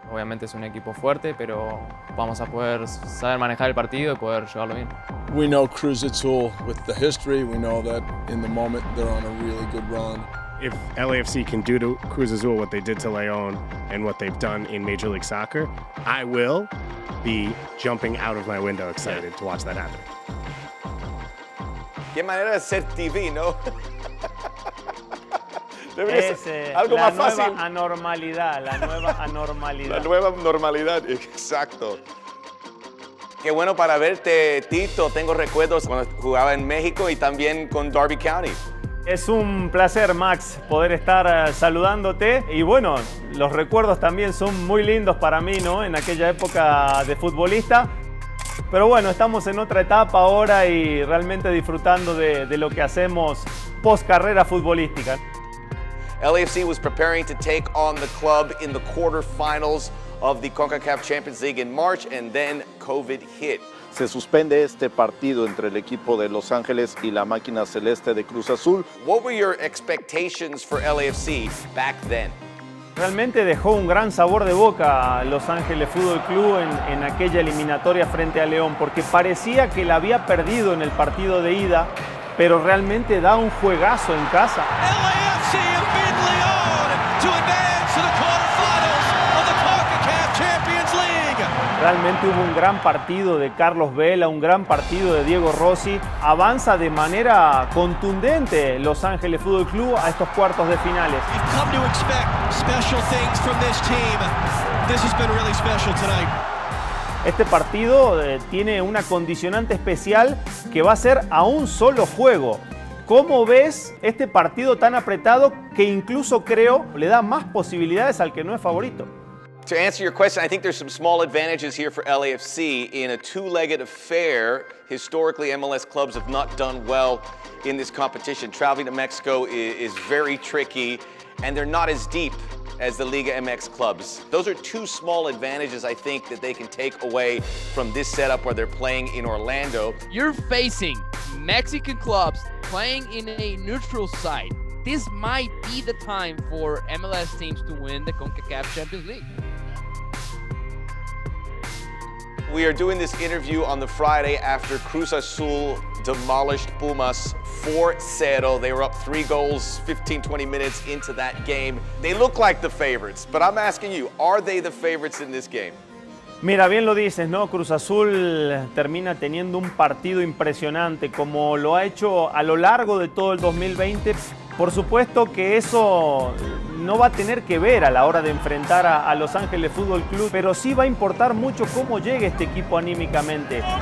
Obviamente es un equipo fuerte, pero vamos a poder saber manejar el partido y poder llevarlo bien. We know Cruz Azul with the history. We know that in the moment they're on a really good run. If LAFC can do to Cruz Azul what they did to León and what they've done in Major League Soccer, I will be jumping out of my window excited to watch that happen. Qué manera de ser TV, ¿no? Es algo la más nueva fácil. anormalidad, la nueva anormalidad. La nueva normalidad, exacto. Qué bueno para verte, Tito. Tengo recuerdos cuando jugaba en México y también con Derby County. Es un placer, Max, poder estar saludándote. Y bueno, los recuerdos también son muy lindos para mí, ¿no? En aquella época de futbolista. Pero bueno, estamos en otra etapa ahora y realmente disfrutando de lo que hacemos post carrera futbolística. LAFC was preparing to take on the club in the quarterfinals of the CONCACAF Champions League in March, and then COVID hit. Se suspende este partido entre el equipo de Los Ángeles y la máquina celeste de Cruz Azul. What were your expectations for LAFC back then? Realmente dejó un gran sabor de boca a Los Ángeles Fútbol Club en aquella eliminatoria frente a León, porque parecía que la había perdido en el partido de ida, pero realmente da un juegazo en casa. LAFC have beaten León to advance to the quarterfinals of the CONCACAF Champions League. Realmente hubo un gran partido de Carlos Vela, un gran partido de Diego Rossi. Avanza de manera contundente Los Ángeles Fútbol Club a estos cuartos de finales. We've come to expect special things from this team. This has been really special tonight. Este partido tiene una condicionante especial que va a ser a un solo juego. ¿Cómo ves este partido tan apretado que incluso creo le da más posibilidades al que no es favorito? To answer your question, I think there's some small advantages here for LAFC. In a two-legged affair, historically MLS clubs have not done well in this competition. Traveling to Mexico is very tricky, and they're not as deep as the Liga MX clubs. Those are two small advantages, I think, that they can take away from this setup where they're playing in Orlando. You're facing Mexican clubs playing in a neutral site. This might be the time for MLS teams to win the CONCACAF Champions League. We are doing this interview on the Friday after Cruz Azul demolished Pumas 4-0. They were up 3 goals 15, 20 minutes into that game. They look like the favorites, but I'm asking you, are they the favorites in this game? Mira, bien lo dices, ¿no? Cruz Azul termina teniendo un partido impresionante como lo ha hecho a lo largo de todo el 2020. Por supuesto que eso no va a tener que ver a la hora de enfrentar a Los Ángeles Fútbol Club, pero sí va a importar mucho cómo llegue este equipo anímicamente. 12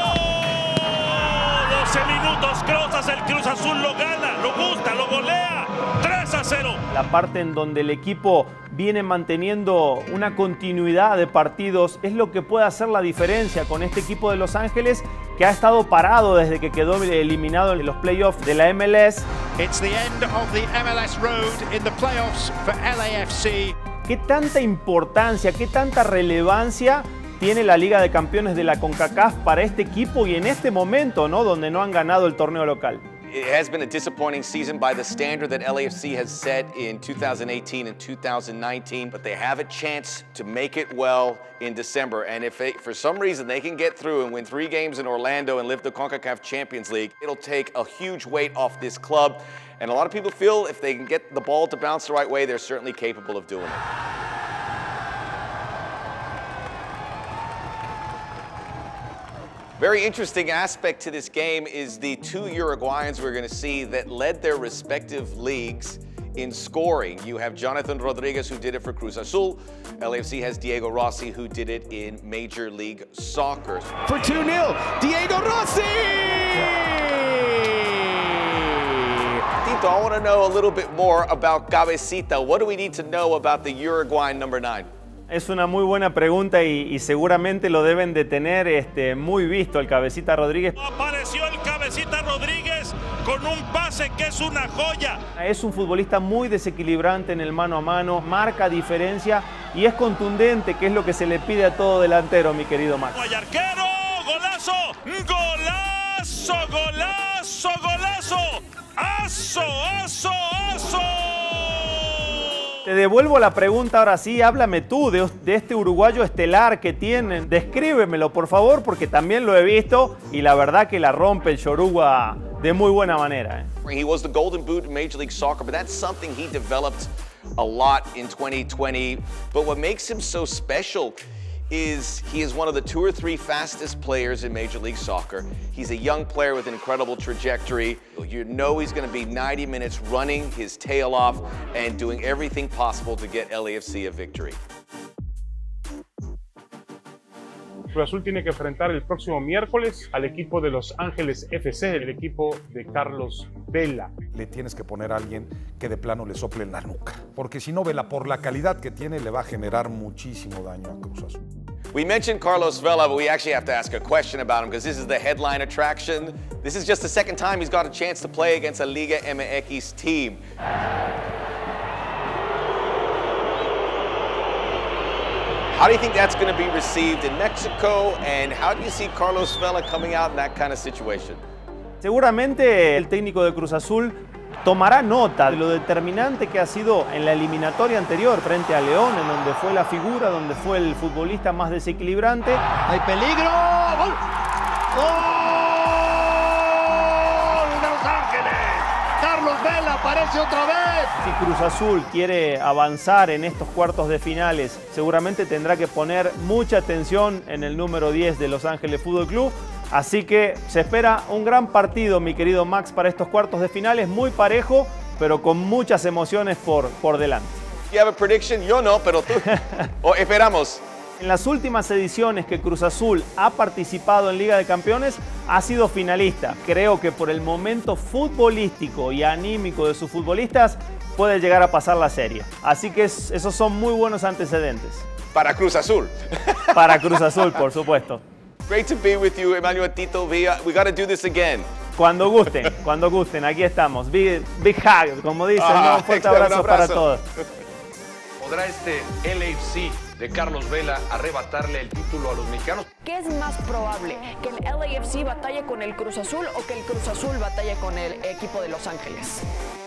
minutos, Crozas, el Cruz Azul lo gana, lo gusta, lo golea, 3-0. La parte en donde el equipo viene manteniendo una continuidad de partidos es lo que puede hacer la diferencia con este equipo de Los Ángeles que ha estado parado desde que quedó eliminado en los playoffs de la MLS. It's the end of the MLS road in the playoffs for LAFC. ¿Qué tanta importancia, qué tanta relevancia tiene la Liga de Campeones de la CONCACAF para este equipo y en este momento, ¿no? Donde no han ganado el torneo local? It has been a disappointing season by the standard that LAFC has set in 2018 and 2019, but they have a chance to make it well in December. And if for some reason they can get through and win 3 games in Orlando and lift the CONCACAF Champions League, it'll take a huge weight off this club. And a lot of people feel if they can get the ball to bounce the right way, they're certainly capable of doing it. Very interesting aspect to this game is the 2 Uruguayans we're going to see that led their respective leagues in scoring. You have Jonathan Rodriguez, who did it for Cruz Azul. LAFC has Diego Rossi, who did it in Major League Soccer. For 2-0, Diego Rossi! Tito, I want to know a little bit more about Cabecita. What do we need to know about the Uruguayan number 9? Es una muy buena pregunta y seguramente lo deben de tener muy visto el Cabecita Rodríguez. Apareció el Cabecita Rodríguez con un pase que es una joya. Es un futbolista muy desequilibrante en el mano a mano, marca diferencia y es contundente, que es lo que se le pide a todo delantero, mi querido Max. ¡Ay, arquero! ¡Golazo! ¡Golazo! ¡Golazo! ¡Golazo! ¡Aso! ¡Aso! ¡Aso! Te devuelvo la pregunta ahora sí, háblame tú de este uruguayo estelar que tienen. Descríbemelo, por favor, porque también lo he visto y la verdad que la rompe el Yoruba de muy buena manera. He was the Golden Boot in Major League Soccer, but that's something he developed a lot in 2020. But what makes him so special is he is one of the 2 or 3 fastest players in Major League Soccer. He's a young player with an incredible trajectory. You know he's going to be 90 minutes running his tail off and doing everything possible to get LAFC a victory. Cruz Azul tiene que enfrentar el próximo miércoles al equipo de Los Ángeles FC, el equipo de Carlos Vela. Le tienes que poner a alguien que de plano le sople en la nuca, porque si no, Vela, por la calidad que tiene, le va a generar muchísimo daño a Cruz Azul. We mentioned Carlos Vela, but we actually have to ask a question about him because this is the headline attraction. This is just the second time he's got a chance to play against a Liga MX team. How do you think that's going to be received in Mexico, and how do you see Carlos Vela coming out in that kind of situation? Seguramente el técnico de Cruz Azul tomará nota de lo determinante que ha sido en la eliminatoria anterior frente a León, en donde fue la figura, donde fue el futbolista más desequilibrante. ¡Hay peligro! ¡Gol! ¡Gol de Los Ángeles! ¡Carlos Vela aparece otra vez! Si Cruz Azul quiere avanzar en estos cuartos de finales, seguramente tendrá que poner mucha atención en el número 10 de Los Ángeles Fútbol Club. Así que se espera un gran partido, mi querido Max, para estos cuartos de finales, muy parejo, pero con muchas emociones por delante. You have a prediction? Yo no, pero tú. O esperamos. En las últimas ediciones que Cruz Azul ha participado en Liga de Campeones, ha sido finalista. Creo que por el momento futbolístico y anímico de sus futbolistas, puede llegar a pasar la serie. Así que esos son muy buenos antecedentes. Para Cruz Azul. Para Cruz Azul, por supuesto. Great to be with you, Emmanuel Tito Villa. We got to do this again. Cuando gusten, aquí estamos. Big hug, como dicen, ¿no? Un fuerte abrazo para todos. ¿Podrá este LAFC de Carlos Vela arrebatarle el título a los mexicanos? ¿Qué es más probable? ¿Que el LAFC batalle con el Cruz Azul o que el Cruz Azul batalle con el equipo de Los Ángeles?